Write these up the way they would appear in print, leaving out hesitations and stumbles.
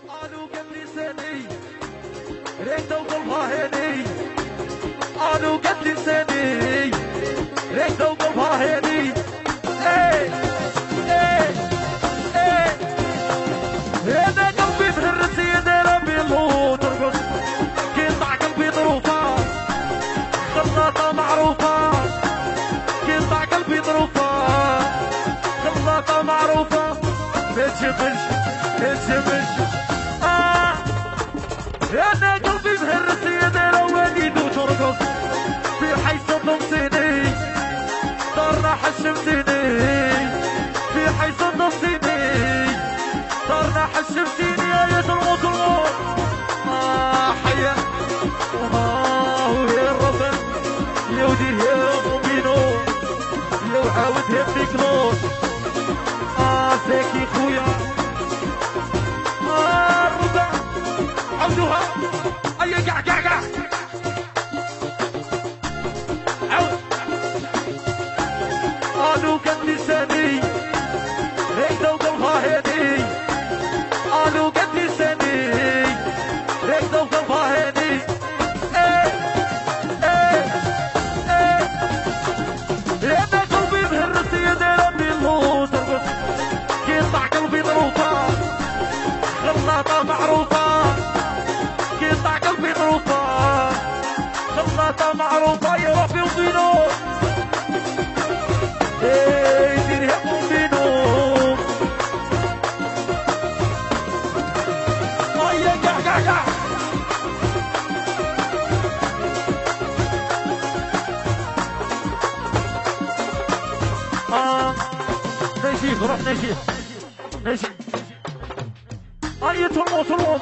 قالوا قد لساني ريت وقلبها هادي، قالوا قد لساني ريت وقلبها هادي. ايه ايه ايه هذا قلبي تهرس يا ربي الله ترقص، قطع قلبي ظروفه خلاطه معروفه، قطع قلبي ظروفه خلاطه معروفه. ما تجبش ما تجبش انا قلبي مهرس يا روانيد وترقص في حيث ضمتني طرنا حشمتني، في حيث ضمتني طرنا حشمتني يا ترموت الموت. حيا ويا الربع يا ودير يا بومبينو يا وعاود يا بيكلوش. زاكي خويا الربع عودوها اي قع قع قع عود. قالوا قد لساني ريت وقلبها هادي، قالوا قد لساني ريت وقلبها هادي. ايه ايه ايه انا قلبي مهرس يا ربي الله ترقص، قطع قلبي ظروفه خلاطه معروفه، قطع قلبي ظروفه خلاطه معروفه يا ربي وبينو. ايه دير يا بومبينو يا قع قع قع. نجيب روح نجيب نجيب اي ترمو ترمو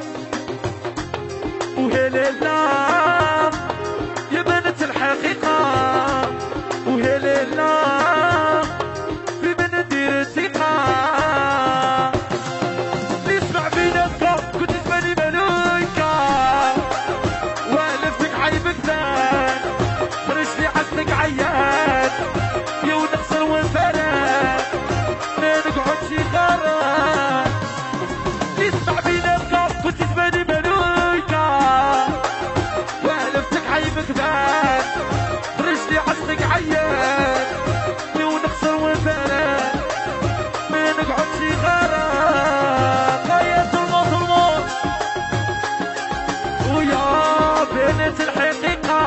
وهللنا يا بنت الحقيقة، وهللنا في من ندير الثقة. نسمع بيناتك كنت تباني ملايكة والفتك عيبك زاد رجلي حسك عيان يا ونخسر ونفرق ما نقعدش غرام. نسمع بيناتك كنت تباني ملايكة والفتك عيبك زاد رجلي حسك عيان يا ونخسر ونفرق ما نقعدش غرام. غيرت الموت ويا بنت الحقيقة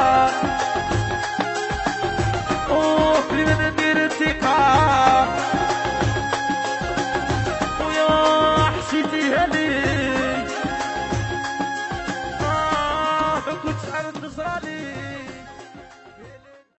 في من ندير الثقة ويا حشيتيها لي ما كنتش عارف تصرالي.